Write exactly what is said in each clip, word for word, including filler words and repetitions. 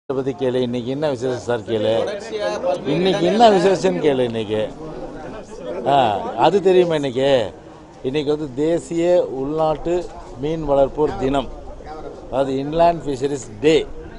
பற்றி கேளு. இன்னைக்கு என்ன விசேஷம் சார் கேளு. இன்னைக்கு என்ன விசேஷம்னு கேளு. இன்னைக்கு ஆ அது தெரியுமா? இன்னைக்கு இன்னைக்கு வந்து தேசிய உள்நாட்டு மீன் வளர்ப்போர் தினம், அது inland fisheries day.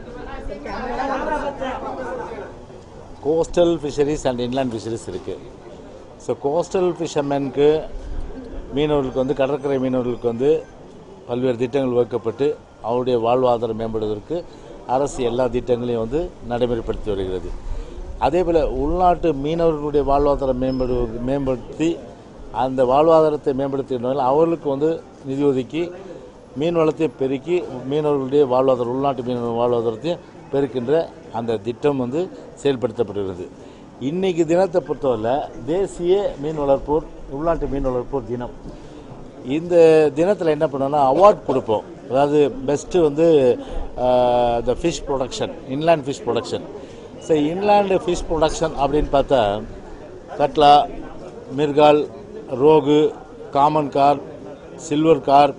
Coastal fisheries and inland fisheries இருக்குது. ஸோ கோஸ்டல் ஃபிஷர்மேனுக்கு, மீனவர்களுக்கு வந்து கடற்கரை மீனவர்களுக்கு வந்து பல்வேறு திட்டங்கள் வகுக்கப்பட்டு அவருடைய வாழ்வாதாரம் மேம்படுவதற்கு அரசு எல்லா திட்டங்களையும் வந்து நடைமுறைப்படுத்தி வருகிறது. அதே போல் உள்நாட்டு மீனவர்களுடைய வாழ்வாதாரம் மேம்படு மேம்படுத்தி அந்த வாழ்வாதாரத்தை மேம்படுத்துகின்றவர்கள் அவர்களுக்கு வந்து நிதி ஒதுக்கி மீன் வளத்தை பெருக்கி மீனவர்களுடைய வாழ்வாதாரம், உள்நாட்டு மீனவர் வாழ்வாதாரத்தையும் பெருக்கின்ற அந்த திட்டம் வந்து செயல்படுத்தப்படுகிறது. இன்றைக்கி தினத்தை பொறுத்தவரை தேசிய மீன் வளர்ப்போர், உள்நாட்டு மீன் வளர்ப்போர் தினம். இந்த தினத்தில் என்ன பண்ணோன்னா அவார்ட் கொடுப்போம். அதாவது பெஸ்ட்டு வந்து the fish production, inland fish production. So inland fish production அப்படின்னு பார்த்தா catla, mrigal, rohu, common carp, silver carp,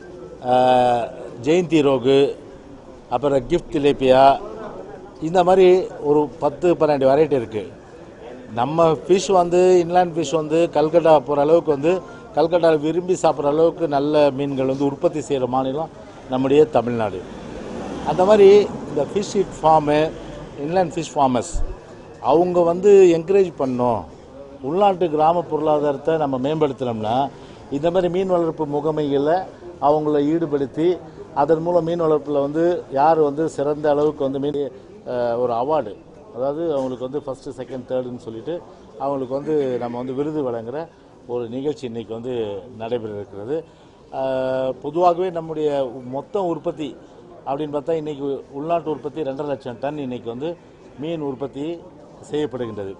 Jayanti rohu, அப்புறம் கிஃப்ட் திலேப்பியா, இந்த மாதிரி ஒரு பத்து பன்னெண்டு வெரைட்டி இருக்குது. நம்ம ஃபிஷ் வந்து இன்லேண்ட் ஃபிஷ் வந்து கல்கட்டா போகிற அளவுக்கு வந்து கல்கட்டாவில் விரும்பி சாப்பிட்ற அளவுக்கு நல்ல மீன்கள் வந்து உற்பத்தி செய்கிற மாநிலம் நம்முடைய தமிழ்நாடு. அந்த மாதிரி இந்த fish it farm, inland fish farmers அவங்க வந்து என்கரேஜ் பண்ணோம். உள்நாட்டு கிராம பொருளாதாரத்தை நம்ம மேம்படுத்தினோம்னா இந்த மாதிரி மீன் வளர்ப்பு முகமைகளை அவங்கள ஈடுபடுத்தி அதன் மூலம் மீன் வளர்ப்பில் வந்து யார் வந்து சிறந்த அளவுக்கு வந்து மீன் ஒரு அவார்டு, அதாவது அவங்களுக்கு வந்து ஃபஸ்ட்டு செகண்ட் தேர்டுன்னு சொல்லிட்டு அவங்களுக்கு வந்து நம்ம வந்து விருது வழங்குகிற ஒரு நிகழ்ச்சி இன்றைக்கி வந்து நடைபெற இருக்கிறது. பொதுவாகவே நம்முடைய மொத்த உற்பத்தி அப்படின்னு பார்த்தா இன்றைக்கி உள்நாட்டு உற்பத்தி ரெண்டரை லட்சம் டன் இன்றைக்கி வந்து மீன் உற்பத்தி செய்யப்படுகின்றது.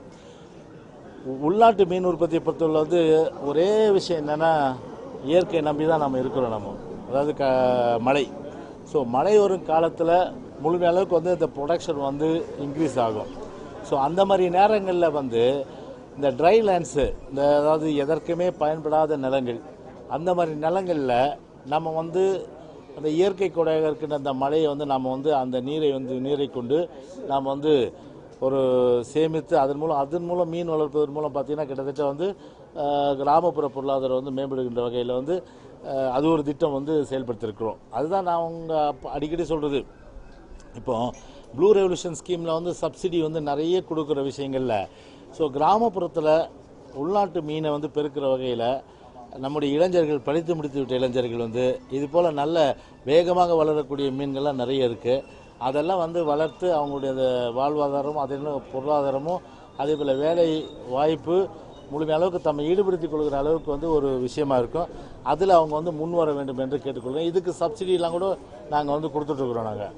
உள்நாட்டு மீன் உற்பத்தியை பொறுத்தவரை வந்து ஒரே விஷயம் என்னென்னா, இயற்கையை நம்பி தான் நம்ம இருக்கிறோம். நம்ம அதாவது க மழை. ஸோ மழை வரும் காலத்தில் முழுமை அளவுக்கு வந்து இந்த ப்ரொடக்ஷன் வந்து இன்க்ரீஸ் ஆகும். ஸோ அந்த மாதிரி நேரங்களில் வந்து இந்த ட்ரை லேண்ட்ஸு, இந்த அதாவது எதற்குமே பயன்படாத நிலங்கள், அந்த மாதிரி நிலங்களில் நம்ம வந்து அந்த இயற்கை கொடையாக இருக்கின்ற அந்த மழையை வந்து நம்ம வந்து அந்த நீரை வந்து நீரை கொண்டு நாம் வந்து ஒரு சேமித்து அதன் மூலம் அதன் மூலம் மீன் வளர்ப்பதன் மூலம் பார்த்திங்கன்னா கிட்டத்தட்ட வந்து கிராமப்புற பொருளாதாரம் வந்து மேம்படுகின்ற வகையில் வந்து அது ஒரு திட்டம் வந்து செயல்படுத்தியிருக்கிறோம். அதுதான் நான் அவங்க அடிக்கடி சொல்கிறது. இப்போ ப்ளூ ரெவல்யூஷன் ஸ்கீமில் வந்து சப்சிடி வந்து நிறைய கொடுக்குற விஷயங்களில் ஸோ கிராமப்புறத்தில் உள்நாட்டு மீனை வந்து பெருக்கிற வகையில் நம்முடைய இளைஞர்கள், படித்து முடித்து விட்ட இளைஞர்கள் வந்து இது போல் நல்ல வேகமாக வளரக்கூடிய மீன்கள்லாம் நிறைய இருக்குது. அதெல்லாம் வந்து வளர்த்து அவங்களுடைய வாழ்வாதாரமும் அதே பொருளாதாரமும் அதே போல் வேலை வாய்ப்பு முழுமைய அளவுக்கு தம்மை ஈடுபடுத்திக் கொள்கிற அளவுக்கு வந்து ஒரு விஷயமா இருக்கும். அதில் அவங்க வந்து முன் வர வேண்டும் என்று கேட்டுக்கொள்கிறோம். இதுக்கு சப்சிடியெலாம் கூட நாங்கள் வந்து கொடுத்துட்ருக்குறோம். நாங்கள்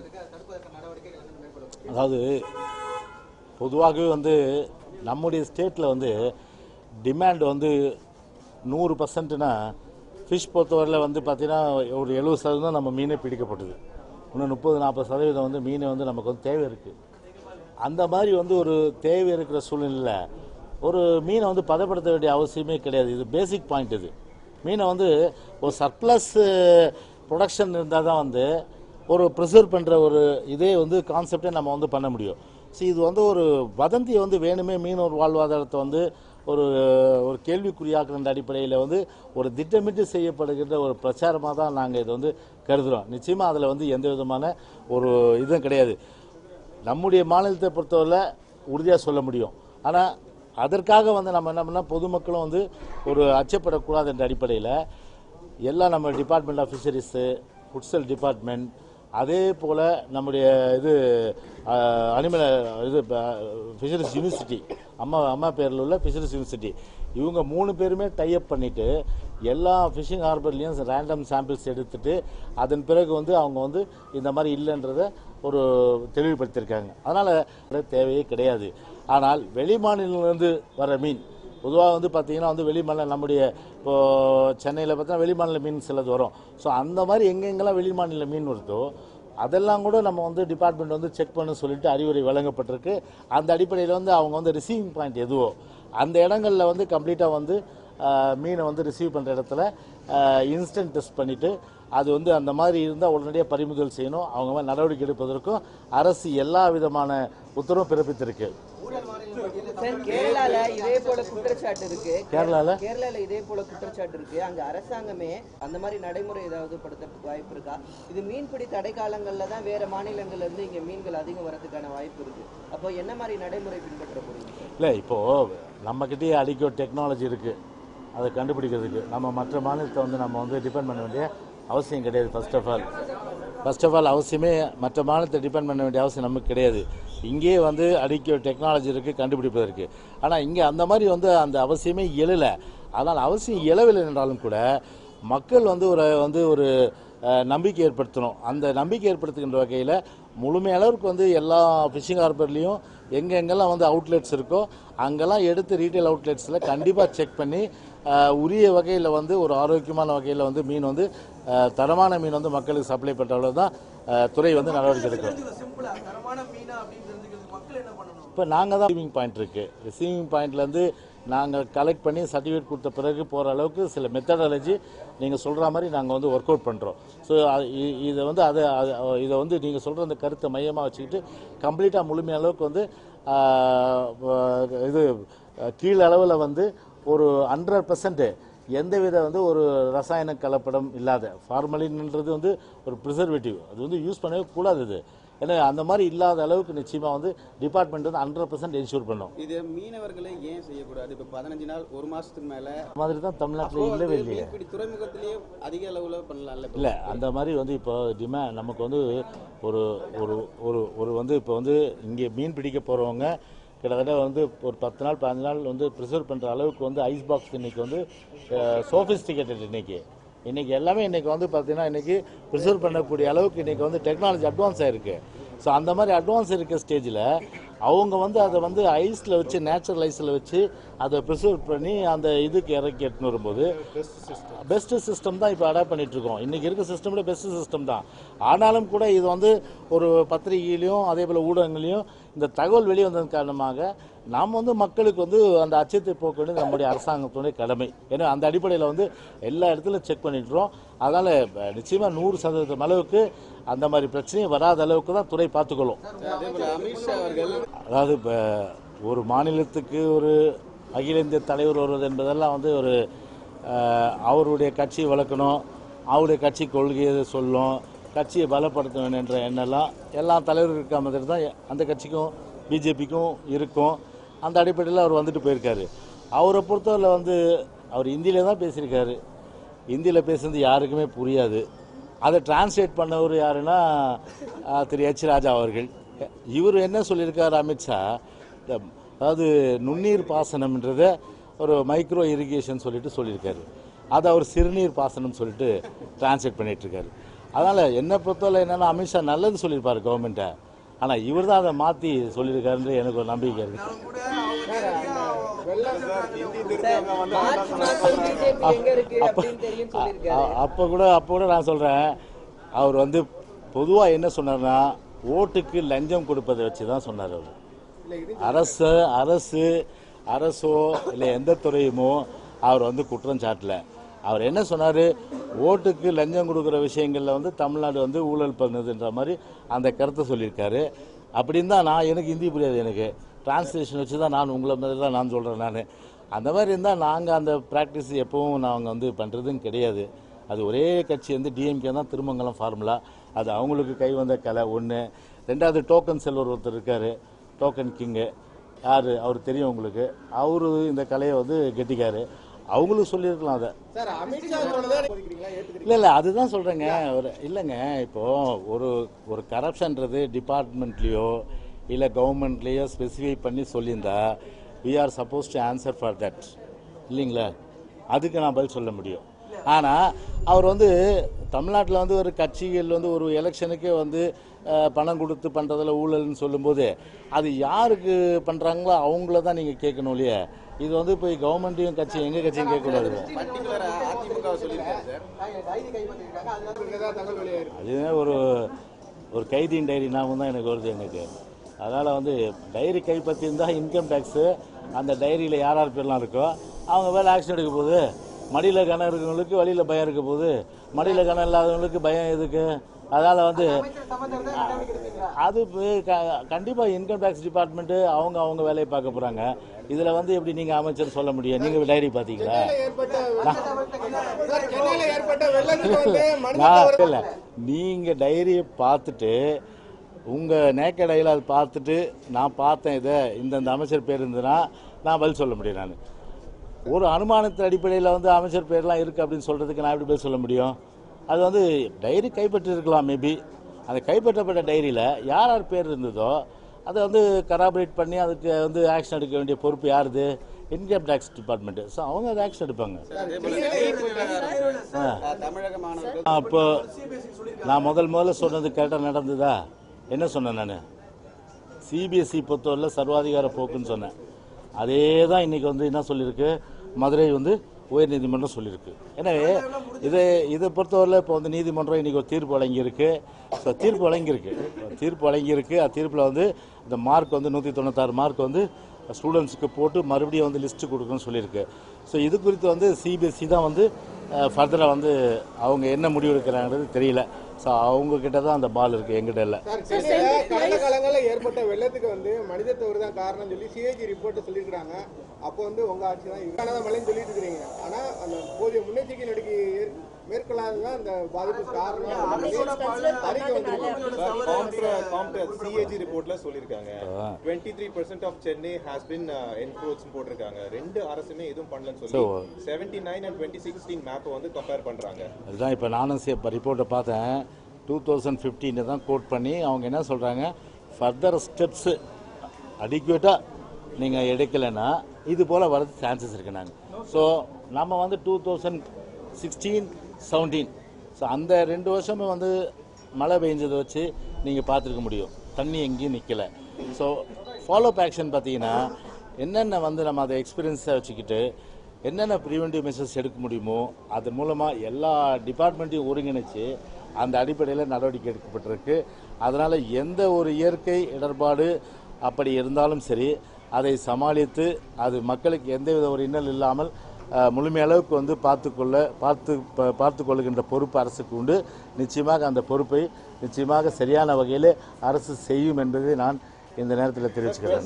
அதாவது பொதுவாகவே வந்து நம்முடைய ஸ்டேட்டில் வந்து டிமாண்ட் வந்து நூறு பர்சன்ட்னா ஃபிஷ் பொறுத்தவரையில் வந்து பார்த்திங்கன்னா ஒரு எழுபது சதவீதம் நம்ம மீனே பிடிக்கப்பட்டது. இன்னும் முப்பது நாற்பது சதவீதம் வந்து மீனை வந்து நமக்கு வந்து தேவை இருக்குது. அந்த மாதிரி வந்து ஒரு தேவை இருக்கிற சூழ்நிலையில் ஒரு மீனை வந்து பதப்படுத்த வேண்டிய அவசியமே கிடையாது. இது பேசிக் பாயிண்ட். இது மீனை வந்து ஒரு சர்ப்ளஸ் ப்ரொடக்ஷன் இருந்தால் தான் வந்து ஒரு ப்ரிசர்வ் பண்ணுற ஒரு இதே வந்து கான்செப்டே நம்ம வந்து பண்ண முடியும். ஸோ இது வந்து ஒரு வதந்தியை வந்து வேணுமே மீனவர் வாழ்வாதாரத்தை வந்து ஒரு ஒரு கேள்விக்குறியாக்குற அடிப்படையில் வந்து ஒரு திட்டமிட்டு செய்யப்படுகின்ற ஒரு பிரச்சாரமாக தான் நாங்கள் இதை வந்து கருதுகிறோம். நிச்சயமாக அதில் வந்து எந்த விதமான ஒரு இதுவும் கிடையாது. நம்முடைய மாநிலத்தை பொறுத்தவரை உறுதியாக சொல்ல முடியும். ஆனால் அதற்காக வந்து நம்ம என்ன பண்ணால் பொதுமக்களும் வந்து ஒரு அச்சப்படக்கூடாது என்ற அடிப்படையில் எல்லாம் நம்ம டிபார்ட்மெண்ட் ஆஃப் ஃபிஷரிஸு, ஃபுட்சல் டிபார்ட்மெண்ட், அதே போல் நம்முடைய இது அனிமல் இது ஃபிஷரிஸ் யூனிவர்சிட்டி, அம்மா அம்மா பேரில் உள்ள ஃபிஷரிஸ் யூனிவர்சிட்டி, இவங்க மூணு பேருமே டைப் பண்ணிவிட்டு எல்லா ஃபிஷிங் ஹார்பர்லேயும் ரேண்டம் சாம்பிள்ஸ் எடுத்துகிட்டு அதன் பிறகு வந்து அவங்க வந்து இந்த மாதிரி இல்லைன்றதை ஒரு தெளிவுபடுத்தியிருக்காங்க. அதனால் தேவையே கிடையாது. ஆனால் வெளி மாநிலத்திலிருந்து வர மீன் பொதுவாக வந்து பார்த்திங்கன்னா வந்து வெளி மாநிலம், நம்முடைய இப்போது சென்னையில் பார்த்தா வெளி மாநில மீன் சிலது வரும். ஸோ அந்த மாதிரி எங்கெங்கெல்லாம் வெளி மாநில மீன் வருதோ அதெல்லாம் கூட நம்ம வந்து டிபார்ட்மெண்ட் வந்து செக் பண்ண சொல்லிட்டு அறிவுரை வழங்கப்பட்டிருக்கு. அந்த அடிப்படையில் வந்து அவங்க வந்து ரிசீவிங் பாயிண்ட் எதுவோ அந்த இடங்களில் வந்து கம்ப்ளீட்டாக வந்து மீனை வந்து ரிசீவ் பண்ணுற இடத்துல இன்ஸ்டன்ட் டெஸ்ட் பண்ணிவிட்டு அது வந்து அந்த மாதிரி இருந்தால் உடனடியாக பறிமுதல் செய்யணும். அவங்க மாதிரி நடவடிக்கை எடுப்பதற்கும் அரசு எல்லா விதமான உத்தரவும் பிறப்பித்திருக்கு. கேரளால இதே போல குற்றச்சாட்டு இருக்கு. கேரளால கேரளால இதே போல குற்றச்சாட்டு இருக்கு. அங்க அரசாங்கமே அந்த மாதிரி நடைமுறை ஏதாவது படுத்துறதுக்கு வாய்ப்பு இருக்கா? இது மீன்பிடி தடை காலங்கள்ல தான் வேற மாநிலங்கள்ல இருந்து இங்க மீன்கள் அதிகம் வரதுக்கான வாய்ப்பு இருக்கு. அப்போ என்ன மாதிரி நடைமுறை பின்பற்ற போறீங்க? இல்லை, இப்போ நம்ம கிட்டே அடிக்க டெக்னாலஜி இருக்கு, அதை கண்டுபிடிக்கிறதுக்கு நம்ம மற்ற மாநிலத்தை வந்து நம்ம வந்து டிபெண்ட் பண்ண வேண்டிய அவசியம் கிடையாது. First of all first of all அவசியமே மற்ற மாநிலத்தை டிபெண்ட் பண்ண வேண்டிய அவசியம் நமக்கு கிடையாது. இங்கேயே வந்து அடிக்க டெக்னாலஜி இருக்குது கண்டுபிடிப்பதற்கு. ஆனால் இங்கே அந்த மாதிரி வந்து அந்த அவசியமே எழலை. ஆனால் அவசியம் எழவில்லை என்றாலும் கூட மக்கள் வந்து ஒரு வந்து ஒரு நம்பிக்கை ஏற்படுத்தணும். அந்த நம்பிக்கை ஏற்படுத்துகின்ற வகையில் முழுமையளவுக்கு வந்து எல்லா ஃபிஷிங் ஹார்பர்லேயும் எங்கெங்கெல்லாம் வந்து அவுட்லெட்ஸ் இருக்கோ அங்கெல்லாம் எடுத்து ரீட்டைல் அவுட்லெட்ஸில் கண்டிப்பாக செக் பண்ணி உரிய வகையில் வந்து ஒரு ஆரோக்கியமான வகையில் வந்து மீன் வந்து தரமான மீன் வந்து மக்களுக்கு சப்ளை பண்ணுற தான் துறை வந்து நடவடிக்கை எடுக்கும். இப்போ நாங்கள் தான் ரிசீவிங் பாயிண்ட் இருக்குது. ரிசீவிங் பாயிண்ட்லேருந்து நாங்கள் கலெக்ட் பண்ணி சர்டிஃபிகேட் கொடுத்த பிறகு போகிற அளவுக்கு சில மெத்தடாலஜி நீங்கள் சொல்கிற மாதிரி நாங்கள் வந்து ஒர்க் அவுட் பண்ணுறோம். ஸோ இதை வந்து அதை இதை வந்து நீங்கள் சொல்கிற அந்த கருத்தை மையமாக வச்சுக்கிட்டு கம்ப்ளீட்டாக முழுமையான அளவுக்கு வந்து இது கீழ் அளவில் வந்து ஒரு ஹண்ட்ரட் பர்சன்ட் எந்தவித வந்து ஒரு ரசாயன கலப்படம் இல்லாத ஃபார்மலின்ன்றது வந்து ஒரு ப்ரிசர்வேட்டிவ், அது வந்து யூஸ் பண்ணவே கூடாது. இது ஏன்னா அந்த மாதிரி இல்லாத அளவுக்கு நிச்சயமாக வந்து டிபார்ட்மெண்ட் வந்து ஹண்ட்ரட் பர்சன்ட் என்ஷூர் பண்ணும். இது மீனவர்களை ஏன் செய்யக்கூடாது? இப்போ பதினஞ்சு நாள் ஒரு மாதத்துக்கு மேலே மாதிரி தான் தமிழ்நாட்டில் இல்லவே இல்லையே. துறைமுகத்திலேயே அதிக அளவில் பண்ணலாம்ல? இல்லை, அந்த மாதிரி வந்து இப்போ டிமாண்ட் நமக்கு வந்து ஒரு ஒரு ஒரு ஒரு வந்து இப்போ வந்து இங்கே மீன் பிடிக்க போகிறவங்க கிட்டத்தட்ட வந்து ஒரு பத்து நாள் பதினஞ்சு நாள் வந்து ப்ரிசர்வ் பண்ணுற அளவுக்கு வந்து ஐஸ் பாக்ஸ் இன்றைக்கி வந்து சோஃபிஸ்டிகேட்டட் இன்றைக்கி இன்றைக்கி எல்லாமே இன்றைக்கி வந்து பார்த்திங்கன்னா இன்றைக்கி ப்ரிசர்வ் பண்ணக்கூடிய அளவுக்கு இன்றைக்கி வந்து டெக்னாலஜி அட்வான்ஸ் ஆகிருக்கு. ஸோ அந்த மாதிரி அட்வான்ஸ் இருக்க ஸ்டேஜில் அவங்க வந்து அதை வந்து ஐஸில் வச்சு நேச்சுரல் ஐஸில் வச்சு அதை ப்ரிசர்வ் பண்ணி அந்த இதுக்கு இறக்கி எடுத்துன்னு வரும்போது பெஸ்ட்டு சிஸ்டம் தான் இப்போ அடாப்ட் பண்ணிகிட்ருக்கோம். இன்றைக்கி இருக்க சிஸ்டமில் பெஸ்ட்டு சிஸ்டம் தான். ஆனாலும் கூட இது வந்து ஒரு பத்திரிகையிலையும் அதே போல் ஊடகங்களையும் இந்த தகவல் வெளியே வந்ததன் காரணமாக நாம் வந்து மக்களுக்கு வந்து அந்த அச்சத்தை போக்க வேண்டியது நம்முடைய அரசாங்கத்துடைய கடமை. ஏன்னா அந்த அடிப்படையில் வந்து எல்லா இடத்துலையும் செக் பண்ணிட்டுறோம். அதனால் நிச்சயமாக நூறு சதவீதம் அளவுக்கு அந்த மாதிரி பிரச்சனையும் வராத அளவுக்கு தான் துறை பார்த்துக்கொள்ளும். அமித்ஷா அவர்கள் அதாவது இப்போ ஒரு மாநிலத்துக்கு ஒரு அகில இந்திய தலைவர் வருவது என்பதெல்லாம் வந்து ஒரு அவருடைய கட்சியை வளர்க்கணும், அவருடைய கட்சி கொள்கையை சொல்லும், கட்சியை பலப்படுத்த வேண்டும் என்ற எண்ணெல்லாம் எல்லா தலைவரும் இருக்க மாதிரி தான் அந்த கட்சிக்கும் பிஜேபிக்கும் இருக்கும். அந்த அடிப்படையில் அவர் வந்துட்டு போயிருக்காரு. அவரை பொறுத்தவரை வந்து அவர் ஹிந்தியில் தான் பேசியிருக்காரு. ஹிந்தியில் பேசுறது யாருக்குமே புரியாது. அதை டிரான்ஸ்லேட் பண்ணவர் யாருன்னா திரு எச் ராஜா அவர்கள். இவர் என்ன சொல்லியிருக்காரு அமித்ஷா, அதாவது நுண்ணீர் பாசனம்ன்றத ஒரு மைக்ரோ இரிகேஷன் சொல்லிட்டு சொல்லியிருக்காரு. அதை அவர் சிறுநீர் பாசனம் சொல்லிட்டு டிரான்ஸ்லேட் பண்ணிகிட்ருக்காரு. அதனால் என்னை பொறுத்தவரை என்னென்னா அமித்ஷா நல்லது சொல்லியிருப்பார் கவர்மெண்ட்டை, ஆனால் இவர் தான் அதை மாற்றி சொல்லியிருக்காருன்னு எனக்கு ஒரு நம்பிக்கை இருக்குது. அப்போ கூட அப்போ கூட நான் சொல்கிறேன், அவர் வந்து பொதுவாக என்ன சொன்னார்னா ஓட்டுக்கு லஞ்சம் கொடுப்பதை வச்சு தான் சொன்னார். அவர் அரசு அரசு அரசோ இல்லை எந்த துறையுமோ அவர் வந்து குற்றம் சாட்டலை. அவர் என்ன சொன்னார், ஓட்டுக்கு லஞ்சம் கொடுக்குற விஷயங்களில் வந்து தமிழ்நாடு வந்து ஊழல் பண்ணுதுன்ற மாதிரி அந்த கருத்தை சொல்லியிருக்காரு. அப்படின்னு தான் நான், எனக்கு ஹிந்தி புரியாது, எனக்கு டிரான்ஸ்லேஷன் வச்சு தான் நான் உங்களை மாதிரி தான் நான் சொல்கிறேன். நான் அந்த மாதிரி இருந்தால் நாங்கள் அந்த ப்ராக்டிஸ் எப்பவும் நாங்கள் வந்து பண்ணுறதுன்னு கிடையாது. அது ஒரே கட்சி வந்து டிஎம்கே தான், திருமங்கலம் ஃபார்முலா, அது அவங்களுக்கு கை வந்த கலை ஒன்று. ரெண்டாவது டோக்கன் செல்வர் ஒருத்தர் இருக்கார், டோக்கன் கிங்கு, யார் அவர் தெரியும் உங்களுக்கு, அவரு இந்த கலையை வந்து கெட்டிக்காரு, அவங்களுக்கு சொல்லியிருக்கலாம். அதை இல்லை இல்லை அதுதான் சொல்கிறேங்க. ஒரு இல்லைங்க, இப்போது ஒரு ஒரு கரப்ஷன்றது டிபார்ட்மெண்ட்லேயோ இல்லை கவர்மெண்ட்லேயோ ஸ்பெசிஃபை பண்ணி சொல்லியிருந்தா we are supposed to answer for that இல்லைங்களா, அதுக்கு நான் பதில் சொல்ல முடியும். ஆனால் அவர் வந்து தமிழ்நாட்டில் வந்து ஒரு கட்சிகள் வந்து ஒரு எலெக்ஷனுக்கே வந்து பணம் கொடுத்து பண்ணுறதில் ஊழல்னு சொல்லும்போது அது யாருக்கு பண்ணுறாங்களோ அவங்கள தான் நீங்கள் கேட்கணும் இல்லையா. இது வந்து போய் கவர்மெண்ட்டையும் கட்சி எங்கள் கட்சியும் கேட்கக்கூடாது. அதுவே ஒரு ஒரு கைதியின் டைரி ஞாபகம் தான் எனக்கு வருது எனக்கு. அதனால் வந்து டைரி கைப்பற்றி இருந்தால் இன்கம் டேக்ஸு அந்த டைரியில் யார் யார் பேர்லாம் இருக்கோ அவங்க வேலை ஆக்ஷன் எடுக்க போகுது. மடியில் கணம் இருக்கிறவங்களுக்கு வழியில் பயம் இருக்க போகுது. மடியில் கணம் இல்லாதவங்களுக்கு பயம் எதுக்கு? அதனால் வந்து அது கண்டிப்பாக இன்கம் டேக்ஸ் டிபார்ட்மெண்ட்டு அவங்க அவங்க வேலையை பார்க்க போகிறாங்க. இதில் வந்து எப்படி நீங்கள் அமைச்சர் சொல்ல முடியும்? நீங்கள் டைரி பார்த்தீங்களா? நான் இல்லை, நீங்கள் டைரியை பார்த்துட்டு உங்கள் நேக்கட் ஐயில் அதை பார்த்துட்டு நான் பார்த்தேன் இதை இந்தந்த அமைச்சர் பேர் இருந்ததுன்னா நான் பதில் சொல்ல முடியும். நான் ஒரு அனுமானத்தின் அடிப்படையில் வந்து அமைச்சர் பேர்லாம் இருக்குது அப்படின்னு சொல்கிறதுக்கு நான் எப்படி பதில் சொல்ல முடியும்? அது வந்து டைரி கைப்பற்றிருக்கலாம் மேபி. அந்த கைப்பற்றப்பட்ட டைரியில் யார் யார் பேர் இருந்ததோ அதை வந்து கராபரேட் பண்ணி அதுக்கு வந்து ஆக்ஷன் எடுக்க வேண்டிய பொறுப்பு யாருது? Income tax department. ஸோ அவங்க அதை ஆக்ஷன் எடுப்பாங்க. அப்போ நான் முதல் முதல்ல சொன்னது கரெக்டாக நடந்ததா? என்ன சொன்னேன் நான்? சிபிஎஸ்சி பொறுத்தவரையில் சர்வாதிகார போக்குன்னு சொன்னேன். அதே தான் இன்றைக்கி வந்து என்ன சொல்லியிருக்கு, மதுரை வந்து உயர்நீதிமன்றம் சொல்லியிருக்கு. எனவே இதை இதை பொறுத்தவரையில் இப்போ வந்து நீதிமன்றம் இன்றைக்கி ஒரு தீர்ப்பு வழங்கியிருக்கு. ஸோ தீர்ப்பு வழங்கியிருக்கு தீர்ப்பு வழங்கியிருக்கு அந்த தீர்ப்பில் வந்து இந்த மார்க் வந்து நூற்றி தொண்ணூத்தாறு மார்க் வந்து ஸ்டூடெண்ட்ஸுக்கு போட்டு மறுபடியும் வந்து லிஸ்ட்டு கொடுக்குன்னு சொல்லியிருக்கு. ஸோ இது குறித்து வந்து சிபிஎஸ்சி தான் வந்து ஃபர்தராக வந்து அவங்க என்ன முடிவு எடுக்கிறாங்கிறது தெரியல. ஸோ அவங்க கிட்ட தான் அந்த பால் இருக்குது, எங்கிட்ட இல்லை. கடந்த காலங்களில் ஏற்பட்ட வெள்ளத்துக்கு வந்து மனித தவறு தான் காரணம் சொல்லி சிஏஜி ரிப்போர்ட் சொல்லியிருக்கிறாங்க. அப்போ வந்து உங்கள் ஆட்சி தான் இதுக்கான மழைன்னு சொல்லிட்டு இருக்கிறீங்க. ஆனால் அந்த போதிய முன்னெச்சரிக்கை நடக்கி மேற்கொள்ளாததான் அந்த பாதிப்பு காரணம் சிஏஜி ரிப்போர்ட்ல சொல்லியிருக்காங்க. Twenty three percent of Chennai has been encroach போட்டிருக்காங்க. ரெண்டு அரசுமே எதுவும் பண்ணலன்னு சொல்லி seventy nine and twenty sixteen மேப்பை வந்து கம்பேர் பண்றாங்க. அதுதான் இப்போ நானும் ரிப்போர்ட்டை பார்த்தேன். டூ தௌசண்ட் ஃபிஃப்டீனை தான் கோட் பண்ணி அவங்க என்ன சொல்கிறாங்க, ஃபர்தர் ஸ்டெப்ஸு அடிக்குவேட்டாக நீங்கள் எடுக்கலைன்னா இது போல் வரது சான்சஸ் இருக்குது. நாங்கள் ஸோ நம்ம வந்து two thousand sixteen seventeen so அந்த ரெண்டு வருஷமும் வந்து மழை பெஞ்சதை வச்சு நீங்கள் பார்த்துருக்க முடியும். தண்ணி எங்கேயும் நிற்கலை. ஸோ ஃபாலோ அப் ஆக்ஷன் பார்த்தீங்கன்னா என்னென்ன வந்து நம்ம அதை எக்ஸ்பீரியன்ஸாக வச்சுக்கிட்டு என்னென்ன ப்ரிவென்டிவ் மெஷர்ஸ் எடுக்க முடியுமோ அது மூலமாக எல்லா டிபார்ட்மெண்ட்டையும் ஒருங்கிணைச்சு அந்த அடிப்படையில் நடவடிக்கை எடுக்கப்பட்டிருக்கு. அதனால் எந்த ஒரு இயற்கை இடர்பாடு அப்படி இருந்தாலும் சரி அதை சமாளித்து அது மக்களுக்கு எந்தவித ஒரு இன்னல் இல்லாமல் முழுமையளவுக்கு வந்து பார்த்துக்கொள்ள பார்த்து பார்த்து கொள்கின்ற பொறுப்பு அரசுக்கு உண்டு. நிச்சயமாக அந்த பொறுப்பை நிச்சயமாக சரியான வகையில் அரசு செய்யும் என்பதை நான் இந்த நேரத்தில் தெரிவிச்சுக்கிறேன்.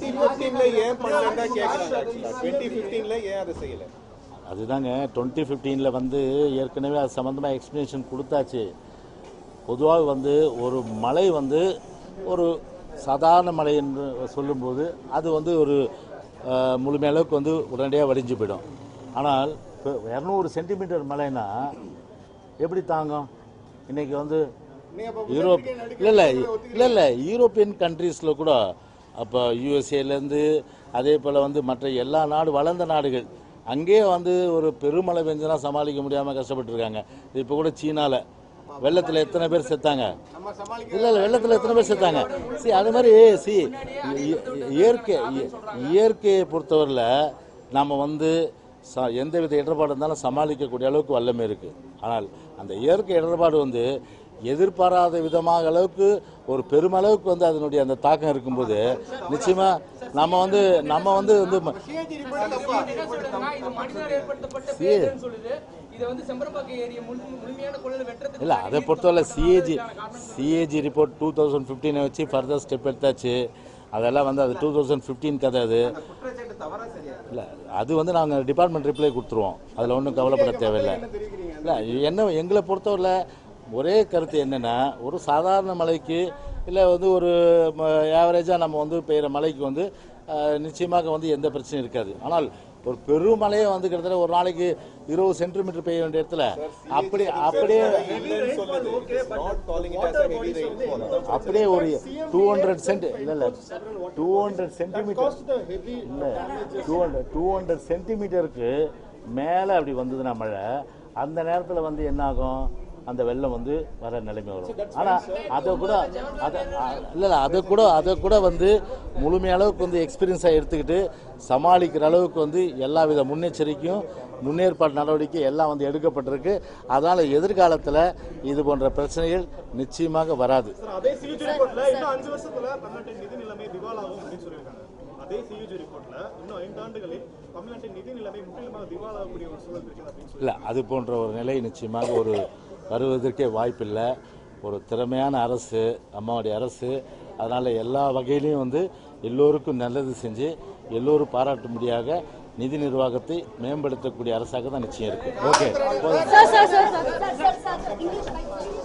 அதுதாங்க டுவெண்ட்டி ஃபிஃப்டீனில் வந்து ஏற்கனவே அது சம்மந்தமாக எக்ஸ்பிளனேஷன் கொடுத்தாச்சு. பொதுவாக வந்து ஒரு மழை வந்து ஒரு சாதாரண மழை என்று சொல்லும்போது அது வந்து ஒரு முழுமையளவுக்கு வந்து உடனடியாக வடிஞ்சு போயிடும். ஆனால் இப்போ இரநூறு சென்டிமீட்டர் மழைனா எப்படி தாங்கும்? இன்றைக்கி வந்து யூரோப் இல்லை இல்லை இல்லை இல்லை யூரோப்பியன் கண்ட்ரீஸில் கூட அப்போ யூஎஸ்ஏலேருந்து அதே போல் வந்து மற்ற எல்லா நாடு வளர்ந்த நாடுகள் அங்கேயே வந்து ஒரு பெருமழை பெஞ்சுனா சமாளிக்க முடியாமல் கஷ்டப்பட்டுருக்காங்க. இப்போ கூட சீனாவில் வெள்ளத்தில் எத்தனை பேர் செத்தாங்க? இல்லை இல்லை வெள்ளத்தில் எத்தனை பேர் செத்தாங்க? சி அது மாதிரி சி இயற்கை இயற்கையை பொறுத்தவரையில் நம்ம வந்து ச எந்தவித இடர்பாடு இருந்தாலும் சமாளிக்கக்கூடிய அளவுக்கு வல்லமை இருக்குது. ஆனால் அந்த இயற்கை இடர்பாடு வந்து எதிர்பாராத விதமாக அளவுக்கு ஒரு பெருமளவுக்கு வந்து அதனுடைய அந்த தாக்கம் இருக்கும்போது நிச்சயமாக நம்ம வந்து நம்ம வந்து வந்து இல்லை அதை பொறுத்தவரை CAG CAG report two thousand ஃபிஃப்டீனை வச்சு ஃபர்தர் ஸ்டெப் எடுத்தாச்சு. அதெல்லாம் வந்து அது டூ தௌசண்ட் ஃபிஃப்டீன் கதை. அது இல்லை அது வந்து நாங்கள் டிபார்ட்மெண்ட் ரிப்ளை கொடுத்துருவோம். அதில் ஒன்றும் கவலைப்பட தேவையில்லை. இல்லை என்ன எங்களை பொறுத்தவரையில் ஒரே கருத்து என்னென்னா ஒரு சாதாரண மழைக்கு இல்லை வந்து ஒரு ஆவரேஜாக நம்ம வந்து பெய்கிற மழைக்கு வந்து நிச்சயமாக வந்து எந்த பிரச்சனையும் இருக்காது. ஆனால் ஒரு பெருமழையை வந்து கிட்டத்தட்ட ஒரு நாளைக்கு இருபது சென்டிமீட்டர் பெய்ய வேண்டிய இடத்துல அப்படி அப்படியே அப்படியே ஒரு டூ ஹண்ட்ரட் சென்ட் இல்லை இல்லை டூ ஹண்ட்ரட் சென்டிமீட்டர் இல்லை டூ ஹண்ட்ரட் டூ ஹண்ட்ரட் சென்டிமீட்டருக்கு மேலே அப்படி வந்ததுன்னா மழை அந்த நேரத்தில் வந்து என்ன ஆகும்? அந்த வெள்ளம் வந்து வர நிலைமை வரும். ஆனால் அதை கூட அதை இல்லை இல்லை அதை கூட அதை கூட வந்து முழுமையளவுக்கு வந்து எக்ஸ்பீரியன்ஸாக எடுத்துக்கிட்டு சமாளிக்கிற அளவுக்கு வந்து எல்லா வித முன்னெச்சரிக்கையும் முன்னேற்பாடு நடவடிக்கை எல்லாம் வந்து எடுக்கப்பட்டிருக்கு. அதனால் எதிர்காலத்தில் இது போன்ற பிரச்சனைகள் நிச்சயமாக வராது. அதே சியூஜி ரிப்போர்ட்ல இன்னும் அஞ்சு வருஷத்துல தமிழ்நாட்டின் நிதி நிலைமை திவாலாகும் அப்படின்னு சொல்லியிருக்காங்க. அதே சியூஜி ரிப்போர்ட்ல இன்னும் ஐந்து ஆண்டுகளில் தமிழ்நாட்டின் நிதி நிலைமை முற்றிலுமாக திவாலாகக்கூடிய ஒரு சூழல் இருக்குது அப்படின்னு சொல்லி இல்லை அது போன்ற ஒரு நிலை நிச்சயமாக ஒரு வருவதற்கே வாய்ப்பில்லை. ஒரு திறமையான அரசு அம்மாவுடைய அரசு. அதனால் எல்லா வகையிலையும் வந்து எல்லோருக்கும் நல்லது செஞ்சு எல்லோரும் பாராட்டும்படியாக நிதி நிர்வாகத்தை மேம்படுத்தக்கூடிய அரசாக தான் நிச்சயம் இருக்குது. ஓகே.